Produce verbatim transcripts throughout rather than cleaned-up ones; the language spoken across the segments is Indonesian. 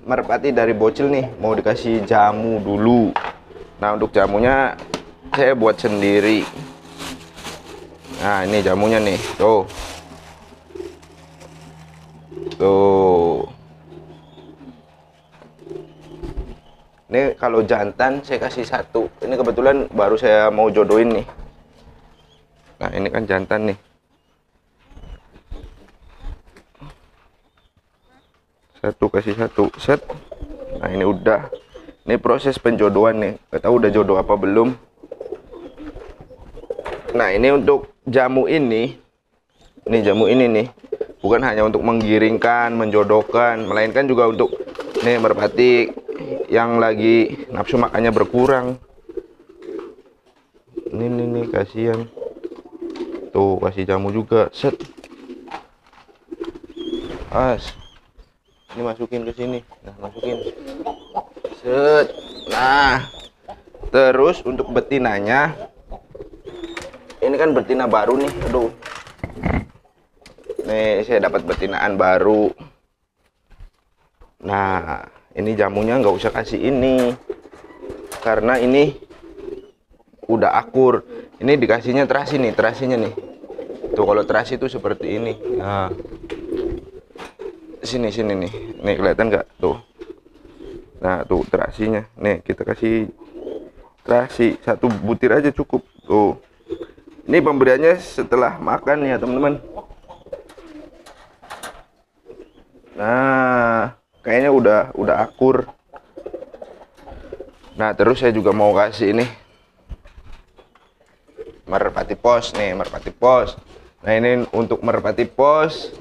merpati dari bocil nih mau dikasih jamu dulu. Nah, untuk jamunya saya buat sendiri. Nah, ini jamunya nih, tuh. Tuh. Ini kalau jantan saya kasih satu. Ini kebetulan baru saya mau jodohin nih. Nah, ini kan jantan nih. Satu kasih satu, set. Nah, ini udah. Ini proses penjodohan nih. Gak tahu udah jodoh apa belum. Nah, ini untuk jamu ini. Ini jamu ini nih. Bukan hanya untuk menggiringkan, menjodohkan, melainkan juga untuk nih merpati yang lagi nafsu makannya berkurang. Ini nih, nih kasihan. Tuh, kasih jamu juga, set. As. Ini masukin ke sini. Nah, masukin. Set. Nah. Terus untuk betinanya, ini kan betina baru nih. Aduh. Nih, saya dapat betinaan baru. Nah, ini jamunya nggak usah kasih ini. Karena ini udah akur. Ini dikasihnya terasi nih, terasinya nih. Tuh, kalau terasi itu seperti ini. Nah. Sini, sini nih. Nih, kelihatan nggak? Tuh. Nah, tuh terasinya. Nih, kita kasih terasi. Satu butir aja cukup. Tuh. Ini pemberiannya setelah makan ya, teman-teman. Nah, kayaknya udah udah akur. Nah, terus saya juga mau kasih ini merpati pos nih, merpati pos. Nah, ini untuk merpati pos.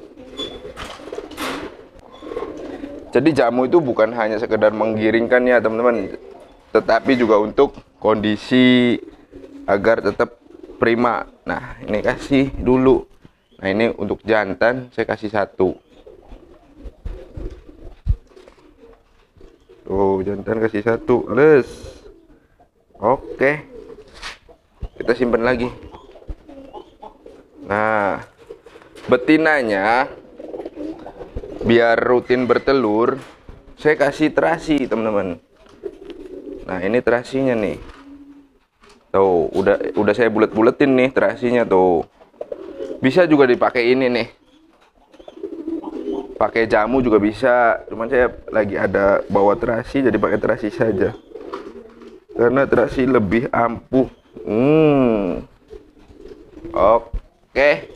Jadi jamu itu bukan hanya sekedar menggiringkan ya, teman-teman, tetapi juga untuk kondisi agar tetap prima. Nah, ini kasih dulu. Nah, ini untuk jantan saya kasih satu. Oh, jantan kasih satu, les. Oke, kita simpan lagi. Nah, betinanya biar rutin bertelur, saya kasih terasi, teman-teman. Nah, ini terasinya nih. Tuh, udah udah saya bulet-buletin nih terasinya tuh. Bisa juga dipakai ini nih. Pakai jamu juga bisa, cuman saya lagi ada bawa terasi jadi pakai terasi saja. Karena terasi lebih ampuh. Hmm. Oke.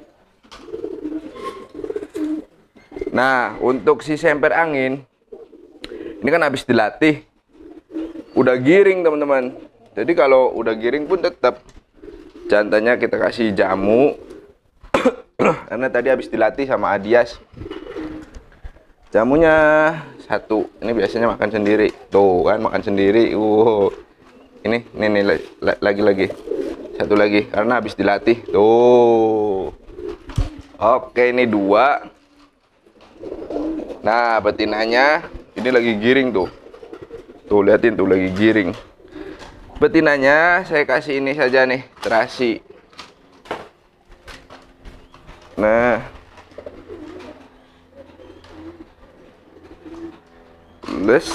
Nah, untuk si semper angin ini kan habis dilatih. Udah giring, teman-teman. Jadi kalau udah giring pun tetap jantannya kita kasih jamu. Karena tadi habis dilatih sama Adias. Jamunya satu. Ini biasanya makan sendiri. Tuh kan, makan sendiri. Wow. Ini, ini, ini lagi-lagi. Satu lagi karena habis dilatih. Tuh. Oke, ini dua. Nah, betinanya ini lagi giring tuh. Tuh, liatin tuh lagi giring. Betinanya saya kasih ini saja nih, terasi. Nah. Les.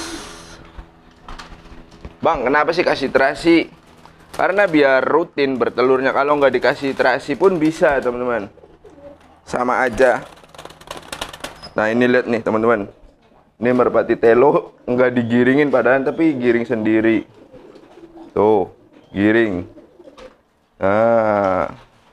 Bang, kenapa sih kasih terasi? Karena biar rutin bertelurnya. Kalau nggak dikasih terasi pun bisa, teman-teman. Sama aja. Nah, ini lihat nih, teman-teman. Ini merpati telo nggak digiringin padahal, tapi giring sendiri. Tuh, giring. Nah.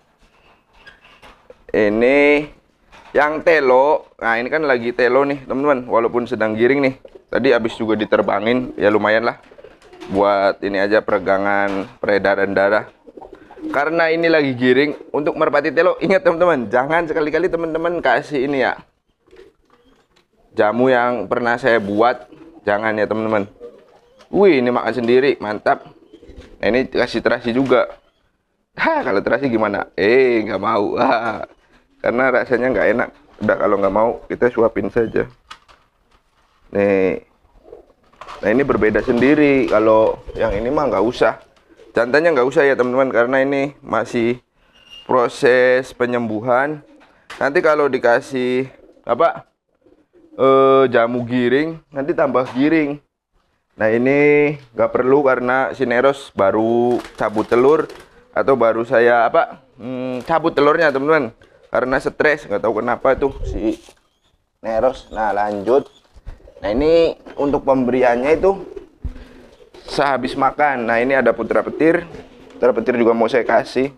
Ini yang telo. Nah, ini kan lagi telo nih, teman-teman. Walaupun sedang giring nih. Tadi habis juga diterbangin, ya lumayan lah. Buat ini aja peregangan peredaran darah. Karena ini lagi giring, untuk merpati telo, ingat teman-teman, jangan sekali-kali teman-teman kasih ini ya. Jamu yang pernah saya buat, jangan ya teman-teman. Wih, ini makan sendiri, mantap. Nah, ini kasih terasi juga. Hah, kalau terasi gimana? Eh, nggak mau. Ah, karena rasanya nggak enak. Udah, kalau nggak mau, kita suapin saja. Nih. Nah, ini berbeda sendiri. Kalau yang ini mah nggak usah. Jantannya nggak usah ya teman-teman, karena ini masih proses penyembuhan. Nanti kalau dikasih apa eh, jamu giring, nanti tambah giring. Nah ini nggak perlu karena si Neros baru cabut telur, atau baru saya apa hmm, cabut telurnya teman-teman, karena stres nggak tahu kenapa tuh si Neros. Nah lanjut. Nah ini untuk pemberiannya itu sehabis makan. Nah ini ada putra petir, putra petir juga mau saya kasih.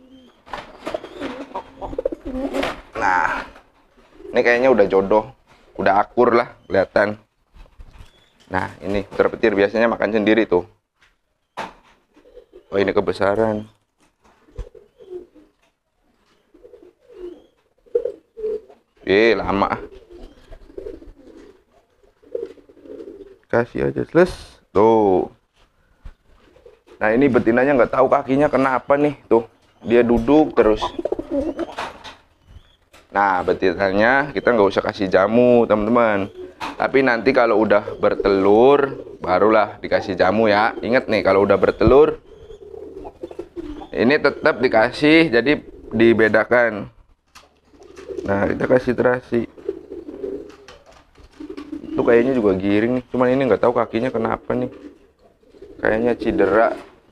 Nah ini kayaknya udah jodoh, udah akur lah kelihatan. Nah ini putra petir biasanya makan sendiri tuh. Oh ini kebesaran. Eh lama. Kasih aja les tuh. Nah ini betinanya nggak tahu kakinya kenapa nih tuh, dia duduk terus. Nah betinanya kita nggak usah kasih jamu teman-teman, tapi nanti kalau udah bertelur barulah dikasih jamu ya. Ingat nih, kalau udah bertelur ini tetap dikasih, jadi dibedakan. Nah kita kasih terasi. Itu kayaknya juga giring nih, cuman ini nggak tahu kakinya kenapa nih, kayaknya cedera,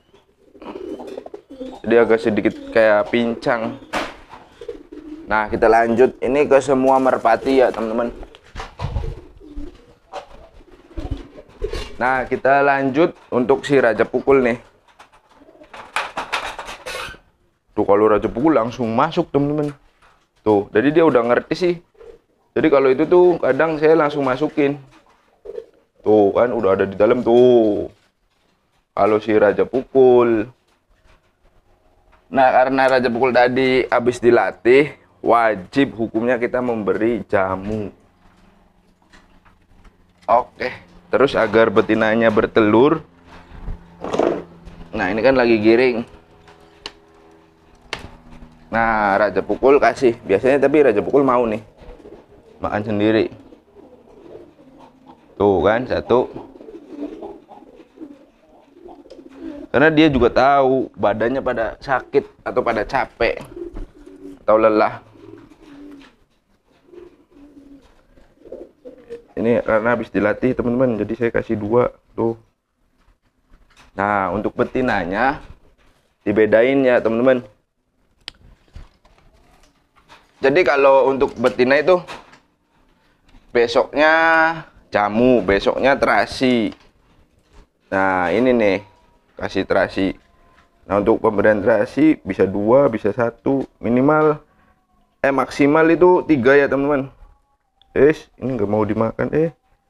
jadi agak sedikit kayak pincang. Nah kita lanjut ini ke semua merpati ya teman-teman. Nah kita lanjut untuk si raja pukul nih. Tuh kalau raja pukul langsung masuk teman-teman. Tuh jadi dia udah ngerti sih. Jadi kalau itu tuh kadang saya langsung masukin. Tuh kan udah ada di dalam tuh. Kalau si raja pukul. Nah karena raja pukul tadi habis dilatih, wajib hukumnya kita memberi jamu. Oke, terus agar betinanya bertelur. Nah ini kan lagi giring. Nah raja pukul kasih. Biasanya tapi raja pukul mau nih makan sendiri. Tuh kan satu. Karena dia juga tahu badannya pada sakit atau pada capek atau lelah. Ini karena habis dilatih teman-teman, jadi saya kasih dua tuh. Nah untuk betinanya dibedain ya teman-teman. Jadi kalau untuk betina itu besoknya jamu, besoknya terasi. Nah ini nih kasih terasi. Nah untuk pemberian terasi bisa dua, bisa satu, minimal eh maksimal itu tiga ya teman-teman. Eh ini nggak mau dimakan eh.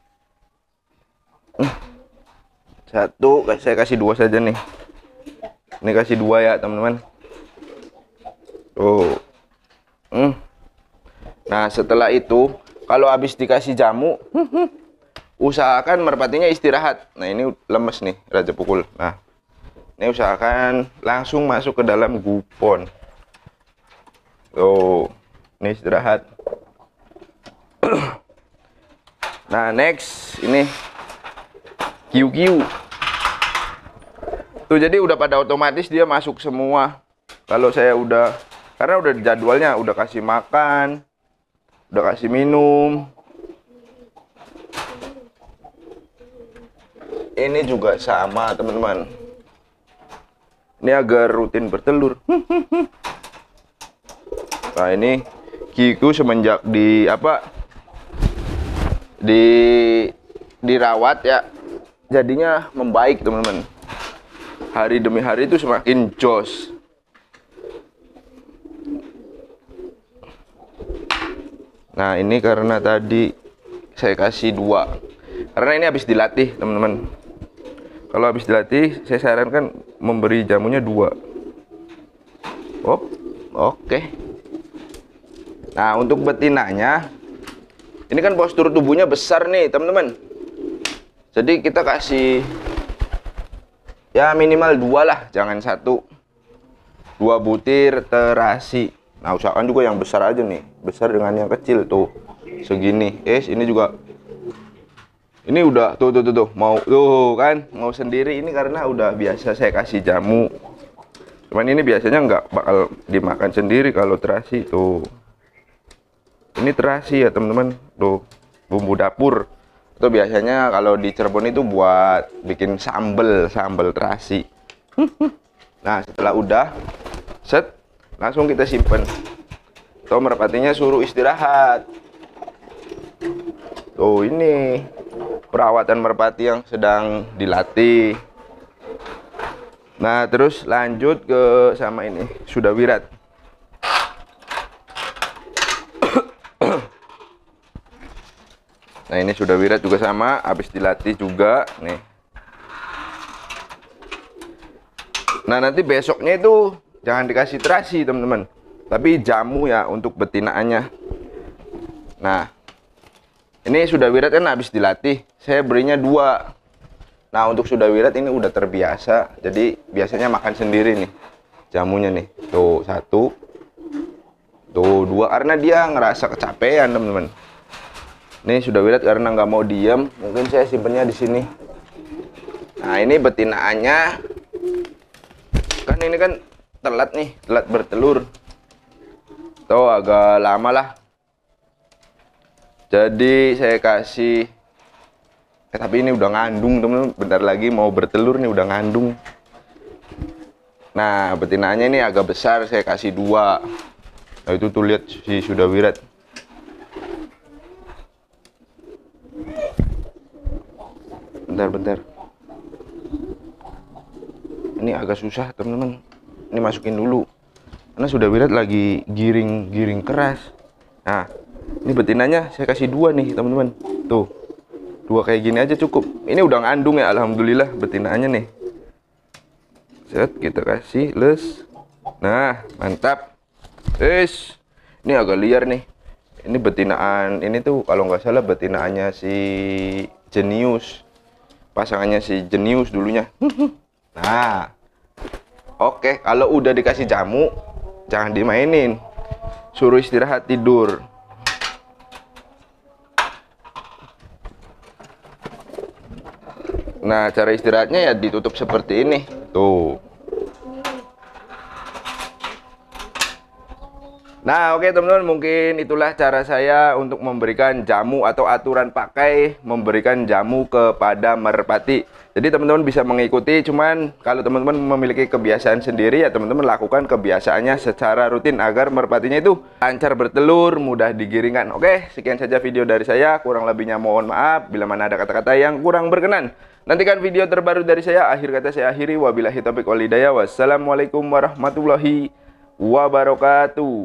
Satu, saya kasih dua saja nih. Ini kasih dua ya teman-teman. Tuh. Hmm. Nah setelah itu kalau habis dikasih jamu, usahakan merpatinya istirahat. Nah ini lemes nih raja pukul. Nah ini usahakan langsung masuk ke dalam gupon. Tuh, ini istirahat. Nah next ini Q Q. Tuh jadi udah pada otomatis dia masuk semua. Kalau saya udah, karena udah jadwalnya, udah kasih makan, udah kasih minum. Ini juga sama teman-teman. Ini agar rutin bertelur. Nah ini Kiku semenjak di apa di dirawat ya, jadinya membaik teman-teman. Hari demi hari itu semakin jos. Nah ini karena tadi saya kasih dua, karena ini habis dilatih teman-teman. Kalau habis dilatih saya sarankan memberi jamunya dua. Oh oke. Nah untuk betinanya ini kan postur tubuhnya besar nih teman-teman, jadi kita kasih ya minimal dua lah, jangan satu. Dua butir terasi. Nah usahakan juga yang besar aja nih, besar dengan yang kecil tuh segini. Eh ini juga, ini udah tuh tuh tuh, tuh. Mau tuh kan mau sendiri. Ini karena udah biasa saya kasih jamu, cuman ini biasanya nggak bakal dimakan sendiri kalau terasi tuh. Ini terasi ya teman-teman tuh. bumbu dapur. Itu biasanya kalau di Cirebon itu buat bikin sambel, sambel terasi. Nah, setelah udah set, langsung kita simpen. Tuh merpatinya suruh istirahat. Tuh ini perawatan merpati yang sedang dilatih. Nah, terus lanjut ke sama ini sudah wirat. Nah, ini sudah wirat juga sama, habis dilatih juga nih. Nah, nanti besoknya itu jangan dikasih terasi, teman-teman, tapi jamu ya untuk betinaannya. Nah, ini sudah wirat kan habis dilatih, saya berinya dua. Nah, untuk sudah wirat ini udah terbiasa, jadi biasanya makan sendiri nih jamunya nih. Tuh satu, tuh dua, karena dia ngerasa kecapean, teman-teman. Ini sudah wirat karena nggak mau diem, mungkin saya simpennya di sini. Nah, ini betinaannya kan ini kan telat nih, telat bertelur. Tuh agak lama lah. Jadi saya kasih Eh, tapi ini udah ngandung, temen-temen. Bentar lagi mau bertelur nih, udah ngandung. Nah, betinaannya ini agak besar, saya kasih dua. Nah, itu tuh lihat si sudah wirat. Bentar-bentar. Ini agak susah, teman-teman. Ini masukin dulu. Karena sudah wirat lagi giring-giring keras. Nah, ini betinanya saya kasih dua nih, teman-teman. Tuh. Dua kayak gini aja cukup. Ini udah ngandung ya, alhamdulillah betinaannya nih. Set, kita kasih les. Nah, mantap. Is, ini agak liar nih. Ini betinaan, ini tuh kalau nggak salah betinaannya si Jenius. Pasangannya si Jenius dulunya. Nah, oke, kalau udah dikasih jamu, jangan dimainin. Suruh istirahat tidur. Nah, cara istirahatnya ya ditutup seperti ini. Tuh. Nah, oke teman-teman, mungkin itulah cara saya untuk memberikan jamu atau aturan pakai memberikan jamu kepada merpati. Jadi teman-teman bisa mengikuti, cuman kalau teman-teman memiliki kebiasaan sendiri ya teman-teman lakukan kebiasaannya secara rutin agar merpatinya itu lancar bertelur, mudah digiringkan. Oke, sekian saja video dari saya, kurang lebihnya mohon maaf bila mana ada kata-kata yang kurang berkenan. Nantikan video terbaru dari saya. Akhir kata saya akhiri, wabillahi taufiq wal hidayah. Wassalamualaikum warahmatullahi wabarakatuh.